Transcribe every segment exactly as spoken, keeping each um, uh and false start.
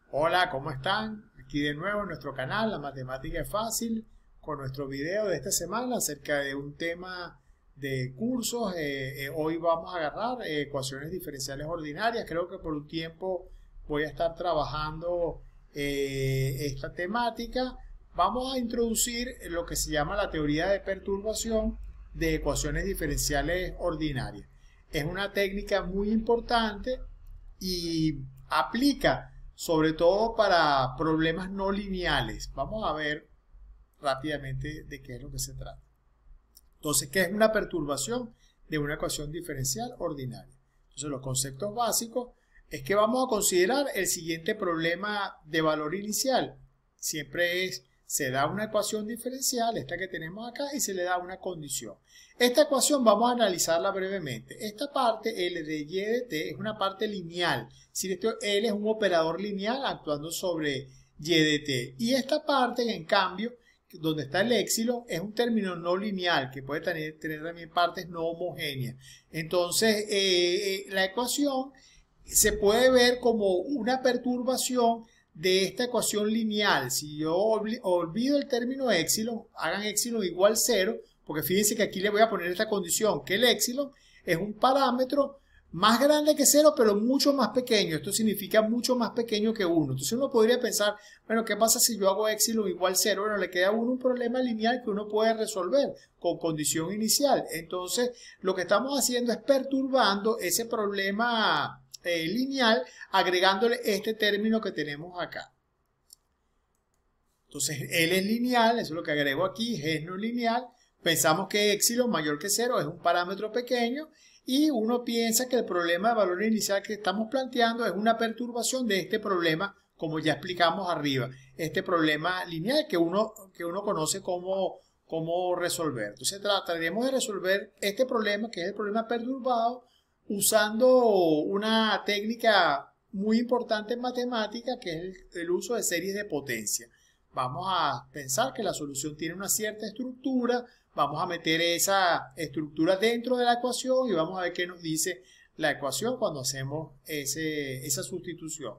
Hola, ¿cómo están? Aquí de nuevo en nuestro canal, La Matemática es Fácil, con nuestro video de esta semana acerca de un tema de cursos. Eh, eh, hoy vamos a agarrar eh, ecuaciones diferenciales ordinarias. Creo que por un tiempo voy a estar trabajando eh, esta temática. Vamos a introducir lo que se llama la teoría de perturbación de ecuaciones diferenciales ordinarias. Es una técnica muy importante y aplica sobre todo para problemas no lineales. Vamos a ver rápidamente de qué es lo que se trata. Entonces, ¿qué es una perturbación de una ecuación diferencial ordinaria? Entonces, los conceptos básicos es que vamos a considerar el siguiente problema de valor inicial. Siempre es, se da una ecuación diferencial, esta que tenemos acá, y se le da una condición. Esta ecuación vamos a analizarla brevemente. Esta parte, L de Y de T, es una parte lineal. Si esto, L es un operador lineal actuando sobre Y de T. Y esta parte, en cambio, donde está el épsilon, es un término no lineal, que puede tener, tener también partes no homogéneas. Entonces, eh, la ecuación se puede ver como una perturbación de esta ecuación lineal. Si yo olvido el término épsilon, hagan épsilon igual cero, porque fíjense que aquí le voy a poner esta condición, que el épsilon es un parámetro más grande que cero, pero mucho más pequeño. Esto significa mucho más pequeño que uno. Entonces uno podría pensar, bueno, ¿qué pasa si yo hago épsilon igual cero? Bueno, le queda a uno un problema lineal que uno puede resolver con condición inicial. Entonces, lo que estamos haciendo es perturbando ese problema Eh, lineal, agregándole este término que tenemos acá. Entonces, L es lineal, eso es lo que agrego aquí, G es no lineal. Pensamos que épsilon mayor que cero es un parámetro pequeño y uno piensa que el problema de valor inicial que estamos planteando es una perturbación de este problema, como ya explicamos arriba, este problema lineal que uno, que uno conoce como, como resolver. Entonces, trataremos de resolver este problema, que es el problema perturbado, usando una técnica muy importante en matemática, que es el, el uso de series de potencia. Vamos a pensar que la solución tiene una cierta estructura, vamos a meter esa estructura dentro de la ecuación y vamos a ver qué nos dice la ecuación cuando hacemos ese, esa sustitución.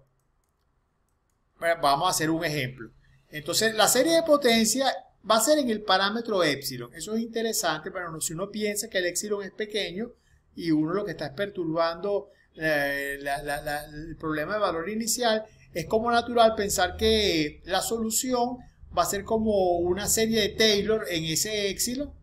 Bueno, vamos a hacer un ejemplo. Entonces, la serie de potencia va a ser en el parámetro épsilon. Eso es interesante, pero si uno piensa que el épsilon es pequeño, y uno lo que está es perturbando eh, la, la, la, el problema de valor inicial, es como natural pensar que la solución va a ser como una serie de Taylor en ese épsilon,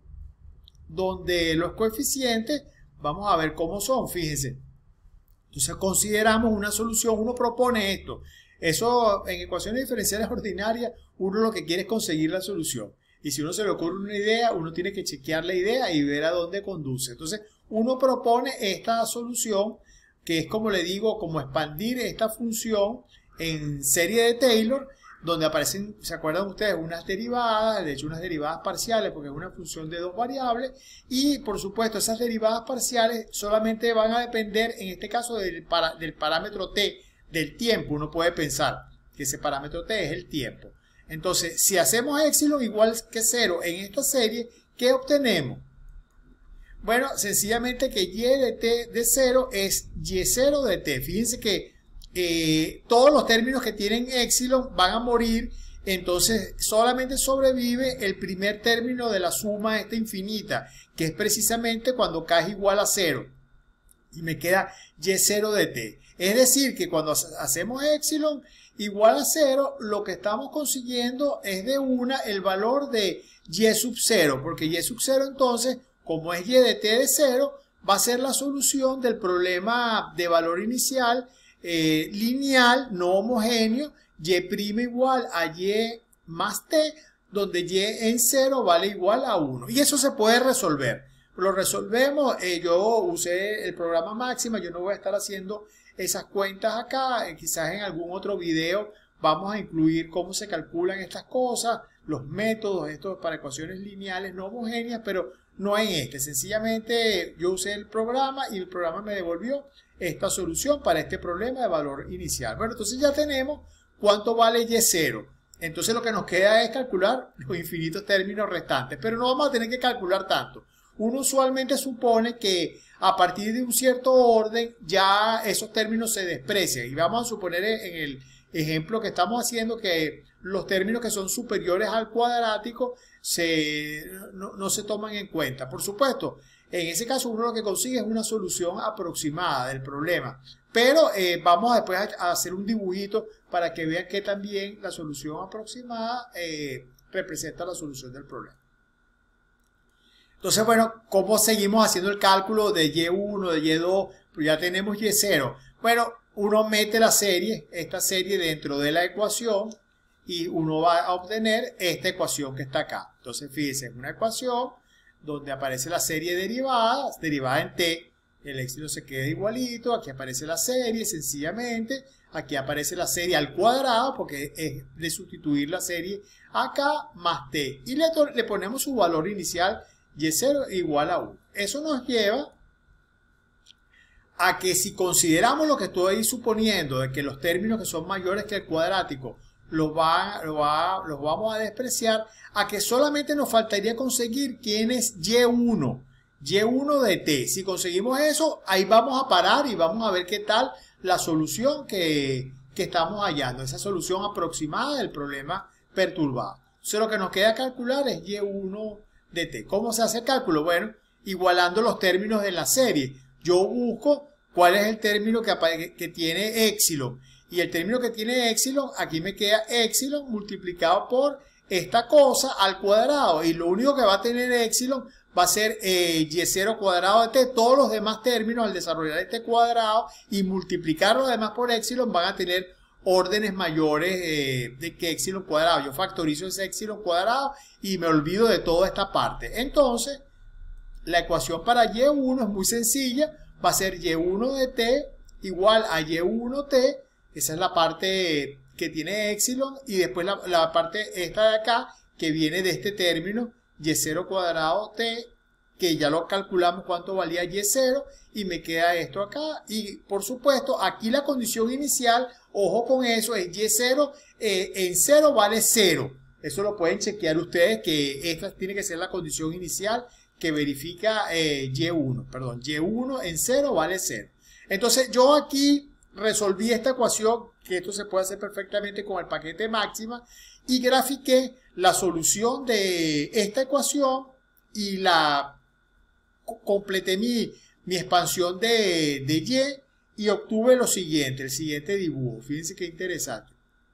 donde los coeficientes, vamos a ver cómo son, fíjense. Entonces consideramos una solución, uno propone esto. Eso en ecuaciones diferenciales ordinarias, uno lo que quiere es conseguir la solución. Y si uno se le ocurre una idea, uno tiene que chequear la idea y ver a dónde conduce. Entonces, uno propone esta solución, que es, como le digo, como expandir esta función en serie de Taylor, donde aparecen, ¿se acuerdan ustedes? Unas derivadas, de hecho unas derivadas parciales, porque es una función de dos variables, y por supuesto esas derivadas parciales solamente van a depender, en este caso, del, para, del parámetro t, del tiempo. Uno puede pensar que ese parámetro t es el tiempo. Entonces, si hacemos épsilon igual que cero en esta serie, ¿qué obtenemos? Bueno, sencillamente que y de t de cero es y cero de t. Fíjense que eh, todos los términos que tienen épsilon van a morir, entonces solamente sobrevive el primer término de la suma esta infinita, que es precisamente cuando k es igual a cero. Y me queda y cero de t. Es decir, que cuando hacemos épsilon igual a cero, lo que estamos consiguiendo es de una el valor de y sub cero, porque y sub cero entonces, como es y de t de cero, va a ser la solución del problema de valor inicial eh, lineal, no homogéneo, y' igual a y más t, donde y en cero vale igual a uno. Y eso se puede resolver. Lo resolvemos, eh, yo usé el programa Máxima, yo no voy a estar haciendo esas cuentas acá, eh, quizás en algún otro video vamos a incluir cómo se calculan estas cosas, los métodos estos para ecuaciones lineales no homogéneas, pero no en este. Sencillamente yo usé el programa y el programa me devolvió esta solución para este problema de valor inicial. Bueno, entonces ya tenemos cuánto vale y cero. Entonces lo que nos queda es calcular los infinitos términos restantes, pero no vamos a tener que calcular tanto. Uno usualmente supone que a partir de un cierto orden ya esos términos se desprecian. Y vamos a suponer en el ejemplo que estamos haciendo que los términos que son superiores al cuadrático se, no, no se toman en cuenta. Por supuesto, en ese caso uno lo que consigue es una solución aproximada del problema. Pero eh, vamos después a, a hacer un dibujito para que vean que también la solución aproximada eh, representa la solución del problema. Entonces, bueno, ¿cómo seguimos haciendo el cálculo de y uno, de y dos? Pues ya tenemos y cero. Bueno, uno mete la serie, esta serie dentro de la ecuación y uno va a obtener esta ecuación que está acá. Entonces, fíjense, es una ecuación donde aparece la serie derivada, derivada en t. El éxito se queda igualito, aquí aparece la serie sencillamente, aquí aparece la serie al cuadrado porque es de sustituir la serie acá más t. Y le, le ponemos su valor inicial y cero igual a uno. Eso nos lleva a que si consideramos lo que estoy suponiendo de que los términos que son mayores que el cuadrático los, va, los, va, los vamos a despreciar, a que solamente nos faltaría conseguir quién es y uno. y uno de t. Si conseguimos eso, ahí vamos a parar y vamos a ver qué tal la solución que, que estamos hallando, esa solución aproximada del problema perturbado. Entonces lo que nos queda calcular es y uno de t. ¿Cómo se hace el cálculo? Bueno, igualando los términos de la serie. Yo busco cuál es el término que, que tiene éxilo. Y el término que tiene éxilo, aquí me queda éxilo multiplicado por esta cosa al cuadrado. Y lo único que va a tener éxilo va a ser eh, y cero cuadrado de t. Todos los demás términos al desarrollar este cuadrado y multiplicar los demás por éxilo van a tener órdenes mayores eh, de que éxilo cuadrado. Yo factorizo ese éxilo cuadrado y me olvido de toda esta parte. Entonces, la ecuación para y uno es muy sencilla. Va a ser y uno de t igual a y uno t. Esa es la parte que tiene éxilo. Y después la, la parte esta de acá que viene de este término y cero cuadrado t, que ya lo calculamos cuánto valía y cero, y me queda esto acá. Y por supuesto, aquí la condición inicial, ojo con eso, es y cero, eh, en cero vale cero. Eso lo pueden chequear ustedes, que esta tiene que ser la condición inicial que verifica eh, y uno, perdón, y uno en cero vale cero. Entonces yo aquí resolví esta ecuación, que esto se puede hacer perfectamente con el paquete máxima, y grafiqué la solución de esta ecuación y la completé mi, mi expansión de, de y y obtuve lo siguiente, el siguiente dibujo. Fíjense qué interesante.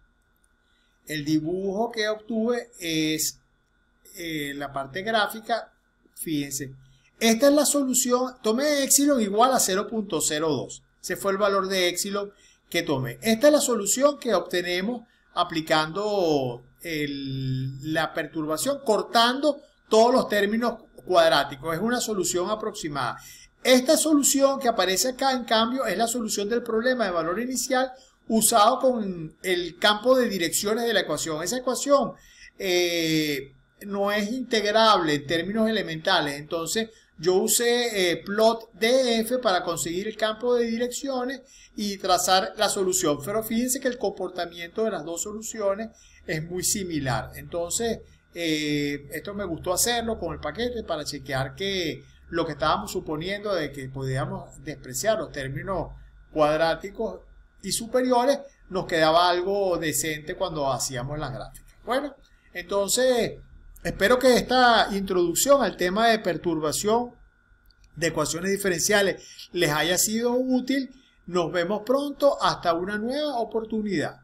El dibujo que obtuve es eh, la parte gráfica. Fíjense, esta es la solución. Tomé éxilo igual a cero punto cero dos. Ese fue el valor de éxilo que tomé. Esta es la solución que obtenemos aplicando el, la perturbación, cortando todos los términos cuadráticos. Es una solución aproximada. Esta solución que aparece acá, en cambio, es la solución del problema de valor inicial usado con el campo de direcciones de la ecuación. Esa ecuación eh, no es integrable en términos elementales. Entonces, yo usé eh, plot df para conseguir el campo de direcciones y trazar la solución. Pero fíjense que el comportamiento de las dos soluciones es muy similar. Entonces, eh, esto me gustó hacerlo con el paquete para chequear que lo que estábamos suponiendo de que podíamos despreciar los términos cuadráticos y superiores, nos quedaba algo decente cuando hacíamos las gráficas. Bueno, entonces espero que esta introducción al tema de perturbación de ecuaciones diferenciales les haya sido útil. Nos vemos pronto. Hasta una nueva oportunidad.